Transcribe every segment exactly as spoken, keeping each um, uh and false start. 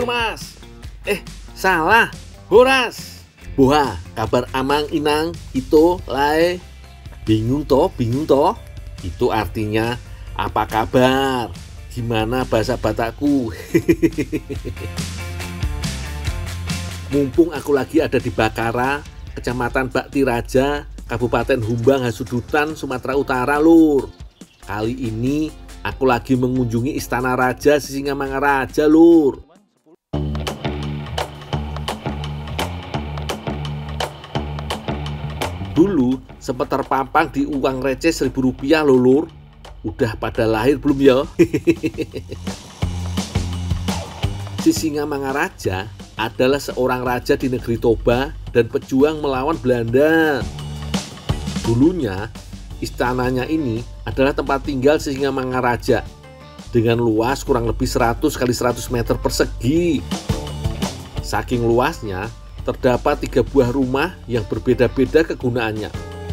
Lur Mas. Eh, salah. Horas. Boha, kabar amang inang itu lae. Bingung toh, bingung toh. Itu artinya apa kabar? Gimana bahasa Batakku? Mumpung aku lagi ada di Bakara, Kecamatan Bakti Raja, Kabupaten Humbang Hasudutan, Sumatera Utara, Lur. Kali ini aku lagi mengunjungi Istana Raja Sisingamangaraja, Lur. Dulu sempat terpampang di uang receh seribu rupiah, loh, Lur. Udah pada lahir belum ya? Sisingamangaraja adalah seorang raja di negeri Toba dan pejuang melawan Belanda. Dulunya, istananya ini adalah tempat tinggal Sisingamangaraja dengan luas kurang lebih seratus kali seratus meter persegi. Saking luasnya, terdapat tiga buah rumah yang berbeda-beda kegunaannya.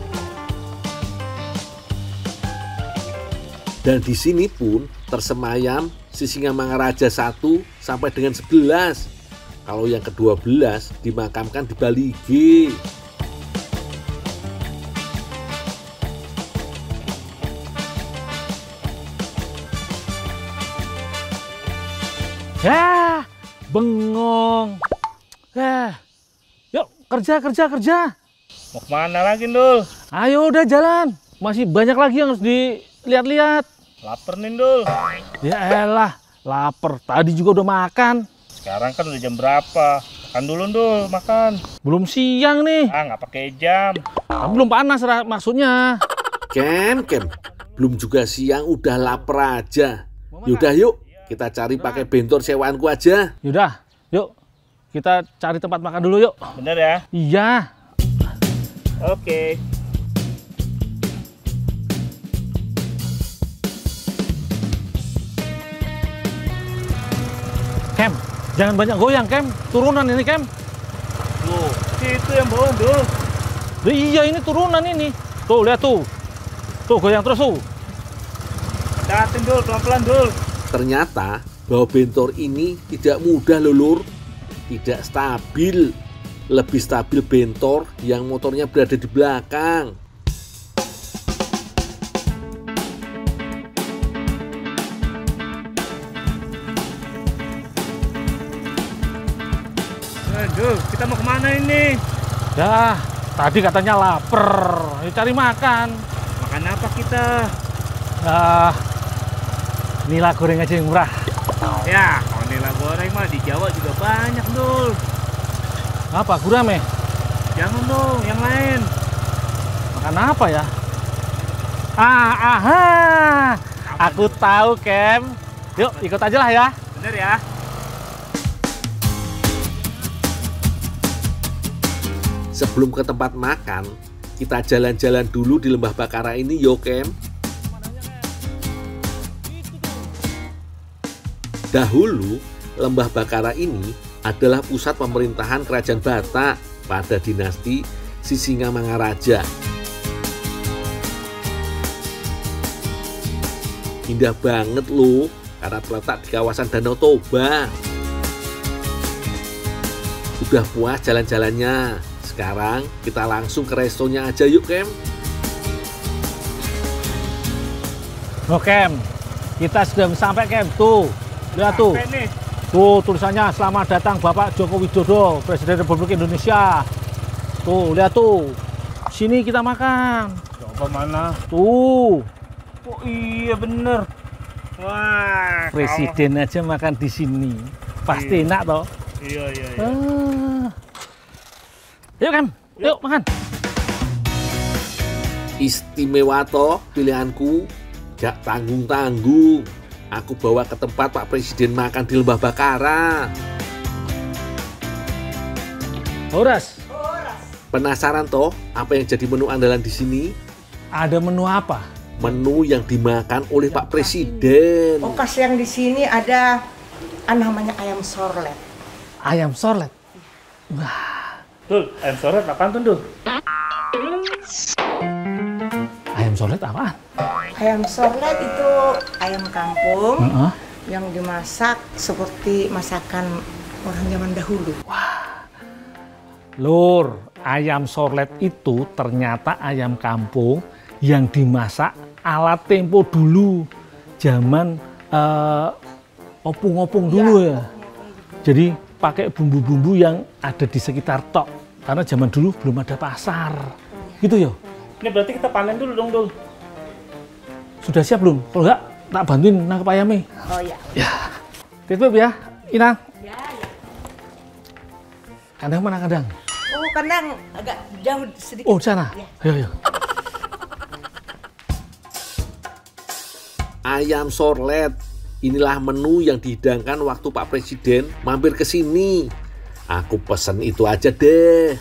Dan di sini pun tersemayam Sisingamangaraja satu sampai dengan sebelas. Kalau yang kedua belas dimakamkan di Baligi. Ya, bengong. Ya, yuk kerja kerja kerja. Mau kemana lagi, Dul? Ayo udah jalan. Masih banyak lagi yang harus dilihat-lihat. Laper nih, Dul. Ya elah, lapar. Tadi juga udah makan. Sekarang kan udah jam berapa? Makan dulu, Dul, makan. Belum siang nih. Ah, nggak pakai jam. Kan belum panas maksudnya. Kem, Kem. Belum juga siang udah lapar aja. Yaudah yuk, kita cari pakai bentor sewaanku aja. Yaudah, yuk. Kita cari tempat makan dulu yuk. Bener ya? Iya. Oke. Kem, jangan banyak goyang, Kem. Turunan ini, Kem. Loh, itu yang bawah, Dul. Loh, iya, ini turunan ini. Tuh, lihat tuh. Tuh, goyang terus tuh. Datin, Dul, pelan-pelan, Dul. Ternyata bawa bentor ini tidak mudah, loh, Lur. Tidak stabil. Lebih stabil bentor yang motornya berada di belakang. Aduh, kita mau kemana ini? Ya, tadi katanya lapar. Ayo cari makan. Makan apa kita? Ah, nila goreng aja yang murah. Ya, kalau nila goreng mah di Jawa juga banyak, Dul. Apa, gurame? Jangan dong, yang lain. Makan apa ya? Ah, aha. Aku tahu, Kem. Yuk, ikut aja lah ya. Bener ya? Sebelum ke tempat makan, kita jalan-jalan dulu di Lembah Bakara ini, yo, Kem. Dahulu, Lembah Bakara ini adalah pusat pemerintahan Kerajaan Batak pada dinasti Sisingamangaraja. Indah banget loh, karena terletak di kawasan Danau Toba. Udah puas jalan-jalannya? Sekarang kita langsung ke restonya aja yuk, Kem. Oh, Kem. Kita sudah sampai, Kem. Tuh, lihat tuh. Sampai nih. Tuh tulisannya selamat datang Bapak Joko Widodo, Presiden Republik Indonesia. Tuh, lihat tuh. Sini kita makan. Coba mana? Tuh. Oh iya bener. Wah. Presiden kamu aja makan di sini. Pasti iya. Enak toh. Iya iya iya. Ah. Yuk, Kem. Yuk, Yuk makan. Istimewa toh pilihanku. Gak tanggung-tanggung. Aku bawa ke tempat Pak Presiden makan di Lembah Bakara. Horas. Penasaran toh apa yang jadi menu andalan di sini? Ada menu apa? Menu yang dimakan oleh Pak Presiden. Okas yang di sini ada ah, namanya ayam sorlet. Ayam sorlet. Wah. Dul, ayam sorlet apaan tuh, Dul? Ayam sorlet apaan? Ayam sorlet itu ayam kampung Uh-uh. yang dimasak seperti masakan orang zaman dahulu. Lur, ayam sorlet itu ternyata ayam kampung yang dimasak ala tempo dulu, zaman uh, opung-opung dulu ya. Jadi pakai bumbu-bumbu yang ada di sekitar tok, karena zaman dulu belum ada pasar, gitu ya. Ini berarti kita panen dulu dong, Dul. Sudah siap belum? Kalau enggak, tak bantuin nangkep ayamnya. Oh ya. Ya, titip ya, Inang. Ya, ya. Kandang mana kandang? Oh, kandang agak jauh sedikit. Oh, di sana. Ya. Ayo, ayo. Ayam sorlet, inilah menu yang dihidangkan waktu Pak Presiden mampir ke sini. Aku pesen itu aja deh.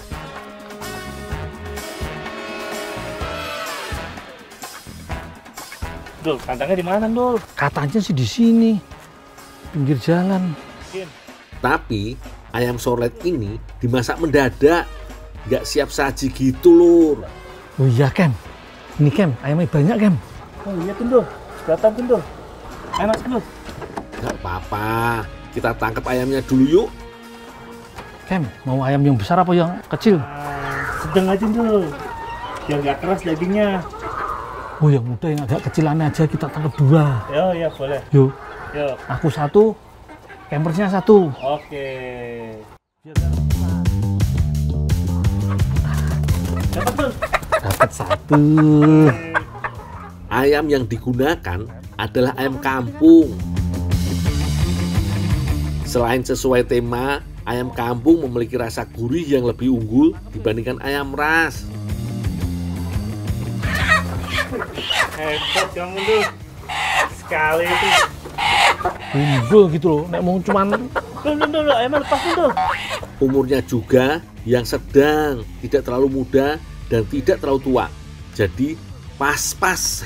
Dul, kandangnya di mana, Dul? Katanya sih di sini, pinggir jalan. Tapi ayam sorlet ini dimasak mendadak, nggak siap saji gitu lur. Oh iya, Kem. Ini, Kem, ayamnya banyak, Kem. Oh iya, tuh, Dul. Datang, tuh, Dul. Ayo masuk, Dul. Nggak apa-apa, kita tangkap ayamnya dulu yuk. Kem, mau ayam yang besar apa yang kecil? Ah, sedang aja, Dul. Biar nggak keras dagingnya. Oh, yang muda yang agak kecilan aja, kita tangkap dua. Ya, ya, boleh. Yuk, Yuk. aku satu, campersnya satu. Oke. Dapat, Dul. Dapat satu. Ayam yang digunakan adalah ayam kampung. Selain sesuai tema, ayam kampung memiliki rasa gurih yang lebih unggul dibandingkan ayam ras. Hebat kamu, Dul. Sekali itu. Unggul gitu loh, nek mau cuman Dul, Dul, Dul. Ayam lepas, Dul. Umurnya juga yang sedang, tidak terlalu muda dan tidak terlalu tua. Jadi pas-pas.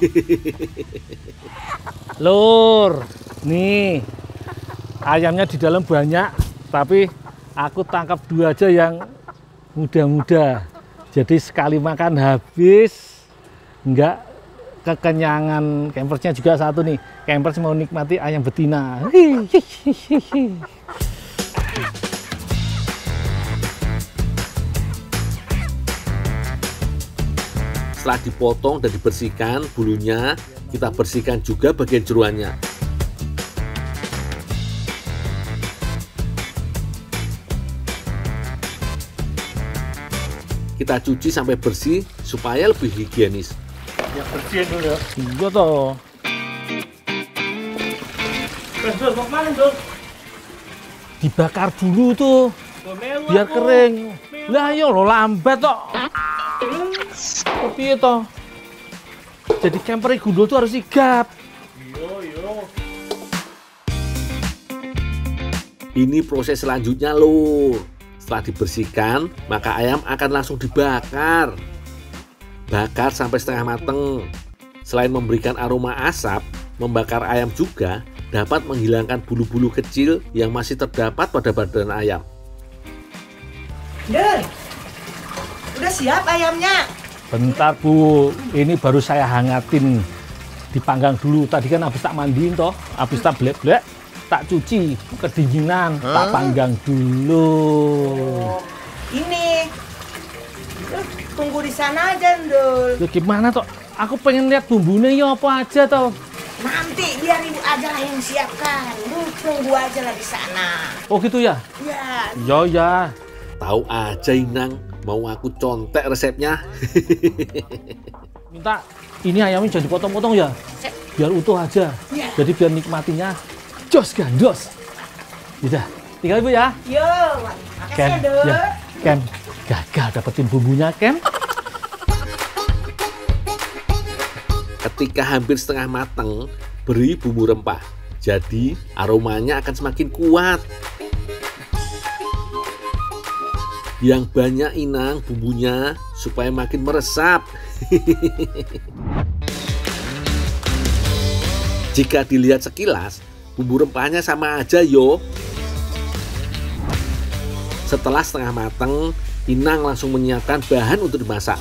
Lur, nih ayamnya di dalam banyak, tapi aku tangkap dua aja yang muda-muda. Jadi sekali makan habis, enggak kekenyangan. Campersnya juga satu nih. Campers mau nikmati ayam betina. Setelah dipotong dan dibersihkan bulunya, kita bersihkan juga bagian jeroannya. Kita cuci sampai bersih supaya lebih higienis. Ya, bersihin dulu ya. Iya toh. Terus, Dul, mau kemana, Dul? Dibakar dulu tuh, Oh, melu biar aku. kering. Lah yo lo lambat toh. Piye toh? Jadi camper gundul tuh harus sigap. Yo, yo. Ini proses selanjutnya lur. Setelah dibersihkan, maka ayam akan langsung dibakar. Bakar sampai setengah mateng. Selain memberikan aroma asap, membakar ayam juga dapat menghilangkan bulu-bulu kecil yang masih terdapat pada badan ayam. Dul, udah siap ayamnya? Bentar Bu, ini baru saya hangatin. Dipanggang dulu. Tadi kan habis tak mandiin toh, habis tak blek-blek, tak cuci, kedinginan, huh? Tak panggang dulu. Oh, ini. Dul, tunggu di sana aja, Dul. Ya gimana toh? Aku pengen lihat bumbunya ya apa aja toh. Nanti biar ibu aja lah yang siapkan. Dul, tunggu aja lah di sana. Oh gitu ya? Ya. Ya ya. Tahu aja Inang, mau aku contek resepnya. Minta ini ayamnya jangan dipotong-potong ya, biar utuh aja. Ya. Jadi biar nikmatinya jos gandos. Udah, tinggal Ibu ya. Yo, makasih ya, Dul. ya, Kem, gagal dapetin bumbunya, Kem. Ketika hampir setengah mateng, beri bumbu rempah. Jadi aromanya akan semakin kuat. Yang banyak Inang bumbunya supaya makin meresap. Jika dilihat sekilas, bumbu rempahnya sama aja yo. Setelah setengah mateng, Inang langsung menyiapkan bahan untuk dimasak.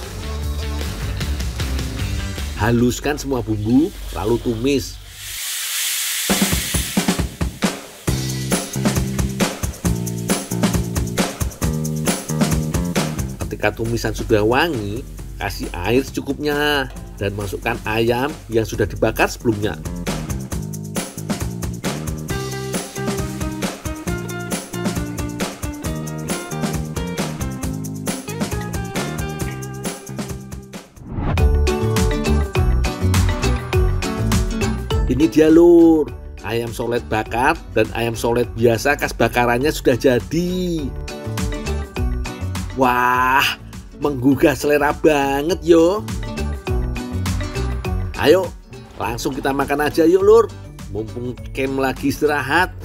Haluskan semua bumbu, lalu tumis. Jika tumisan sudah wangi, kasih air secukupnya dan masukkan ayam yang sudah dibakar sebelumnya. Ini dia lur, ayam solet bakar dan ayam solet biasa khas bakarannya sudah jadi. Wah, menggugah selera banget yo. Ayo, langsung kita makan aja yuk lur. Mumpung Kem lagi istirahat.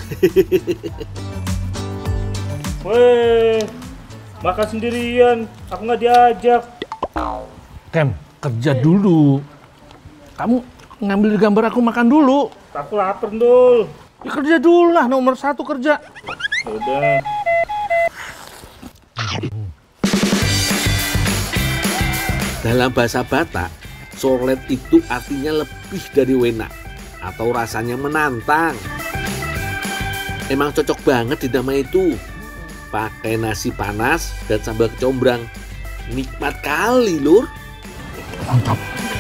Weh, makan sendirian. Aku nggak diajak. Kem, kerja dulu. Kamu ngambil gambar aku makan dulu. Aku lapar, Dul. Ya, kerja dulu lah, nomor satu kerja. Udah. Dalam bahasa Batak, solet itu artinya lebih dari wena atau rasanya menantang. Emang cocok banget di nama itu. Pakai nasi panas dan sambal kecombrang. Nikmat kali lur. Mantap.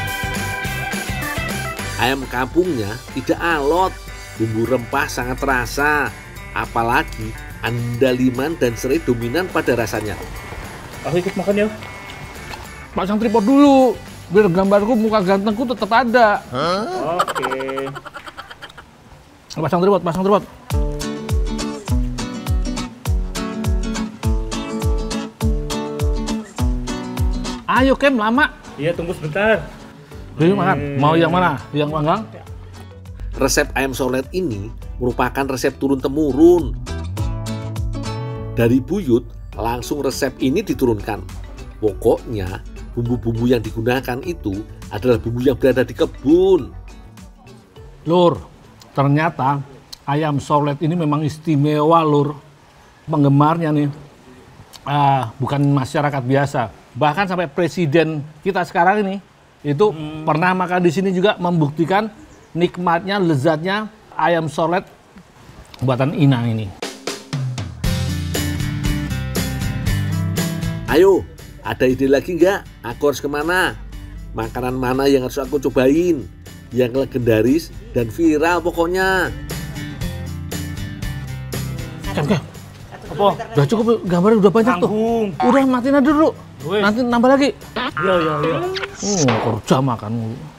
Ayam kampungnya tidak alot, bumbu rempah sangat terasa. Apalagi andaliman dan serai dominan pada rasanya. Aku ikut makan ya. Pasang tripod dulu, biar gambarku muka gantengku tetap ada. Oke. Pasang tripod, pasang tripod. Ayo Kem, lama. Iya, tunggu sebentar. Yuk makan. Mau yang mana? Yang panggang? Resep ayam solet ini merupakan resep turun-temurun. Dari buyut, langsung resep ini diturunkan. Pokoknya, bumbu-bumbu yang digunakan itu adalah bumbu yang berada di kebun. Lur, ternyata ayam solet ini memang istimewa lur. Penggemarnya nih, ah, bukan masyarakat biasa. Bahkan sampai presiden kita sekarang ini, itu hmm. pernah makan di sini juga membuktikan nikmatnya, lezatnya ayam solet buatan Inang ini. Ayo, ada ide lagi nggak? Aku harus kemana? Makanan mana yang harus aku cobain? Yang legendaris dan viral pokoknya. Kem, Kem. Apa? Udah cukup, gambarnya udah banyak Tanggung. tuh. Udah matiin aja dulu. Weh. Nanti nambah lagi. Iya, iya, iya. Oh, kerja makan mulu.